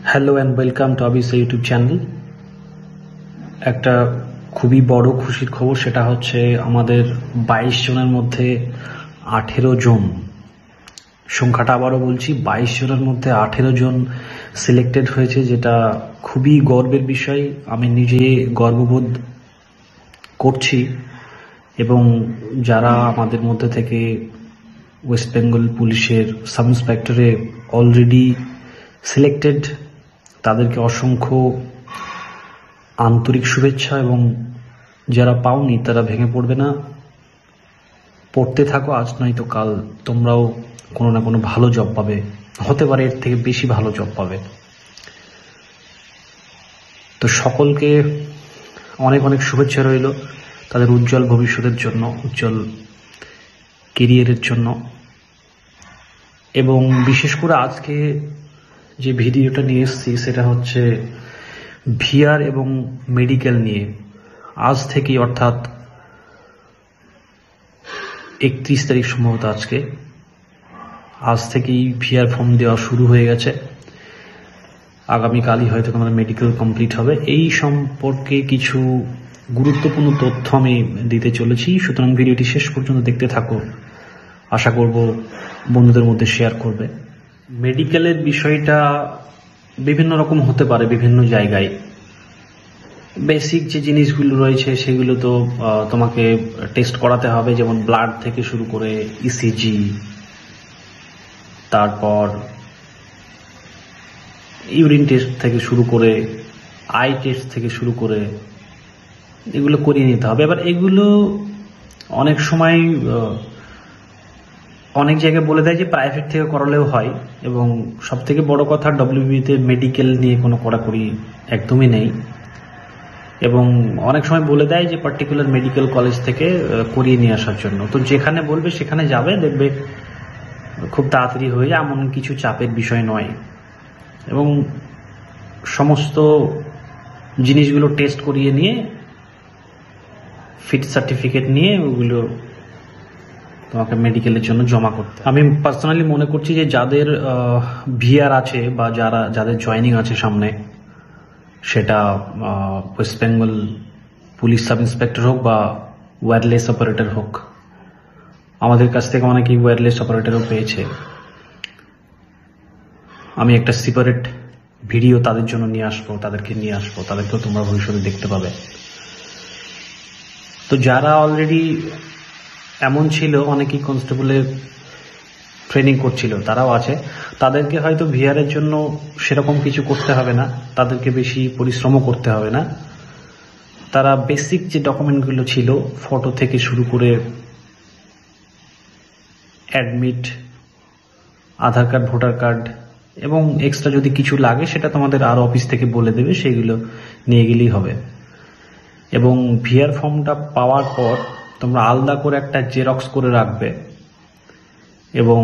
Hello and welcome to Abis YouTube channel. একটা খুবই বড় খুশির খবর, সেটা হচ্ছে আমাদের 22 জনের মধ্যে 18 জন, সংখ্যাটা আবারও বলছি, 22 জনের মধ্যে 18 জন সিলেক্টেড হয়েছে, যেটা খুবই গর্বের বিষয়। আমি নিজে গর্ববোধ করছি এবং যারা আমাদের মধ্যে থেকে ওয়েস্ট বেঙ্গল পুলিশের সাব ইন্সপেক্টরে অলরেডি সিলেক্টেড, তাদেরকে অসংখ্য আন্তরিক শুভেচ্ছা। এবং যারা পাওনি তারা ভেঙে পড়বে না, পড়তে থাকো, আজ নয়তো কাল তোমরাও কোনো না কোনো ভালো জব পাবে, হতে পারে এর থেকে বেশি ভালো জব পাবে। তো সকলকে অনেক অনেক শুভেচ্ছা রইল তাদের উজ্জ্বল ভবিষ্যতের জন্য, উজ্জ্বল কেরিয়ারের জন্য। এবং বিশেষ করে আজকে যে ভিডিওটা নিয়ে এসেছি সেটা হচ্ছে ভিআর এবং মেডিকেল নিয়ে। আজ থেকেই, অর্থাৎ 31 তারিখ সম্ভবত আজ থেকেই ভিআর ফর্ম দেওয়া শুরু হয়ে গেছে। আগামীকালই হয়তো তোমাদের মেডিকেল কমপ্লিট হবে। এই সম্পর্কে কিছু গুরুত্বপূর্ণ তথ্য আমি দিতে চলেছি, সুতরাং ভিডিওটি শেষ পর্যন্ত দেখতে থাকো, আশা করব বন্ধুদের মধ্যে শেয়ার করবে। মেডিকেলের বিষয়টা বিভিন্ন রকম হতে পারে বিভিন্ন জায়গায়। বেসিক যে জিনিসগুলো রয়েছে সেগুলো তো তোমাকে টেস্ট করাতে হবে, যেমন ব্লাড থেকে শুরু করে ইসিজি, তারপর ইউরিন টেস্ট থেকে শুরু করে আই টেস্ট থেকে শুরু করে এগুলো করিয়ে নিতে হবে। এবার এগুলো অনেক সময় অনেক জায়গায় বলে দেয় যে প্রাইভেট থেকে করালেও হয়, এবং সব থেকে বড় কথা ডব্লিউবিতে মেডিকেল নিয়ে কোনো কড়াকড়ি একদমই নেই। এবং অনেক সময় বলে দেয় যে পার্টিকুলার মেডিকেল কলেজ থেকে করিয়ে নিয়ে আসার জন্য। তো যেখানে বলবে সেখানে যাবে, দেখবে খুব তাড়াতাড়ি হয়ে যায়, এমন কিছু চাপের বিষয় নয়। এবং সমস্ত জিনিসগুলো টেস্ট করিয়ে নিয়ে ফিট সার্টিফিকেট নিয়ে ওগুলো তোমাকে মেডিকেলের জন্য জমা করতে। আমি পার্সোনালি মনে করছি যে যাদের ভিআর আছে বা যাদের জয়েনিং আছে সামনে, সেটা West Bengal police sub inspector হোক বা ওয়্যারলেস অপারেটর হোক, আমাদের কাছ থেকে অনেকেই ওয়্যারলেস অপারেটরও পেয়েছে। আমি একটা সেপারেট ভিডিও তাদের জন্য নিয়ে আসবো, তাদেরকেও তোমরা ভবিষ্যতে দেখতে পাবে। তো যারা অলরেডি এমন ছিল, অনেকেই কনস্টেবলের ট্রেনিং করছিল, তারাও আছে, তাদেরকে হয়তো ভিআরের জন্য সেরকম কিছু করতে হবে না, তাদেরকে বেশি পরিশ্রমও করতে হবে না। তারা বেসিক যে ডকুমেন্টগুলো ছিল, ফটো থেকে শুরু করে admit, Aadhaar card, voter card এবং এক্সট্রা যদি কিছু লাগে সেটা তোমাদের আরো অফিস থেকে বলে দেবে, সেইগুলো নিয়ে গেলেই হবে। এবং ভিআর ফর্মটা পাওয়ার পর তোমরা আলাদা করে একটা জেরক্স করে রাখবে এবং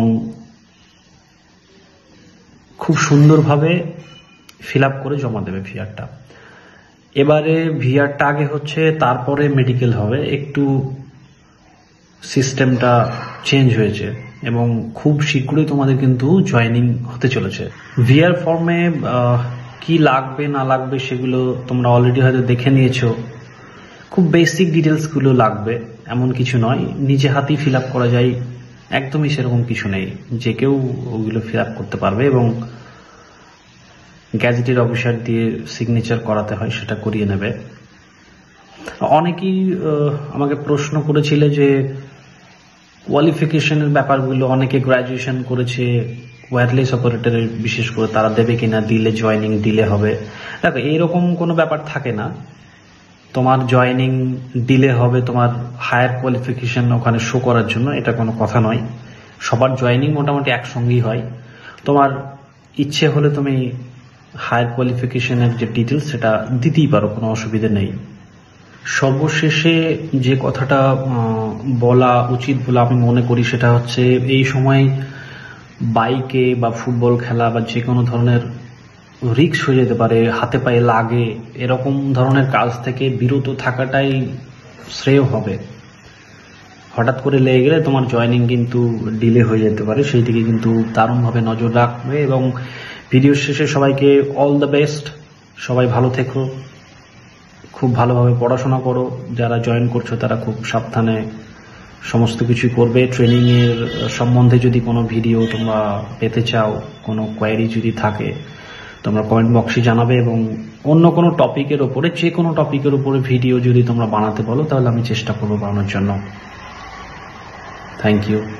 খুব সুন্দরভাবে ফিল আপ করে জমা দেবে ভিআরটা। এবারে ভিআরটা আগে হচ্ছে, তারপরে মেডিকেল হবে। একটু সিস্টেমটা চেঞ্জ হয়েছে এবং খুব শীঘ্রই তোমাদের কিন্তু জয়েনিং হতে চলেছে। ভিআর ফর্মে কি লাগবে না লাগবে সেগুলো তোমরা অলরেডি হয়তো দেখে নিয়েছো। খুব বেসিক ডিটেলসগুলো লাগবে, এমন কিছু নয়, নিজে হাতেই ফিল আপ করা যায়, একদমই সেরকম কিছু নেই, যে কেউ ওগুলো ফিল আপ করতে পারবে। এবং গ্যাজেটেড অফিসার দিয়ে সিগনেচার করাতে হয়, সেটা করিয়ে নেবে। অনেকেই আমাকে প্রশ্ন করেছিলে যে কোয়ালিফিকেশনের ব্যাপারগুলো, অনেকে গ্র্যাজুয়েশন করেছে ওয়্যারলেস অপারেটরের, বিশেষ করে তারা দেবে কিনা, দিলে জয়েনিং দিলে হবে। দেখো, এইরকম কোনো ব্যাপার থাকে না। তোমার জয়েনিং দিলে হবে তোমার হায়ার কোয়ালিফিকেশন ওখানে শো করার জন্য, এটা কোনো কথা নয়। সবার জয়েনিং মোটামুটি একসঙ্গেই হয়। তোমার ইচ্ছে হলে তুমি হায়ার কোয়ালিফিকেশনের যে ডিটেলস সেটা দিতেই পারো, কোনো অসুবিধা নেই। সর্বশেষে যে কথাটা বলা উচিত বলে আমি মনে করি, সেটা হচ্ছে এই সময় বাইকে বা ফুটবল খেলা বা যে কোনো ধরনের রিস্ক হয়ে যেতে পারে, হাতে পায়ে লাগে, এরকম ধরনের কাজ থেকে বিরত থাকাটাই শ্রেয় হবে। হঠাৎ করে লেগে গেলে তোমার জয়েনিং কিন্তু ডিলে হয়ে যেতে পারে, সেই দিকে কিন্তু দারুণভাবে নজর রাখবে। এবং ভিডিও শেষে সবাইকে অল দ্য বেস্ট, সবাই ভালো থেকো, খুব ভালোভাবে পড়াশোনা করো, যারা জয়েন করছো তারা খুব সাবধানে সমস্ত কিছু করবে। ট্রেনিংয়ের সম্বন্ধে যদি কোনো ভিডিও তোমরা পেতে চাও, কোনো কোয়ারি যদি থাকে তোমরা কমেন্ট বক্সে জানাবে, এবং অন্য কোনো টপিকের ওপরে, যে কোনো টপিকের উপরে ভিডিও যদি তোমরা বানাতে বলো তাহলে আমি চেষ্টা করবো বানানোর জন্য। Thank you.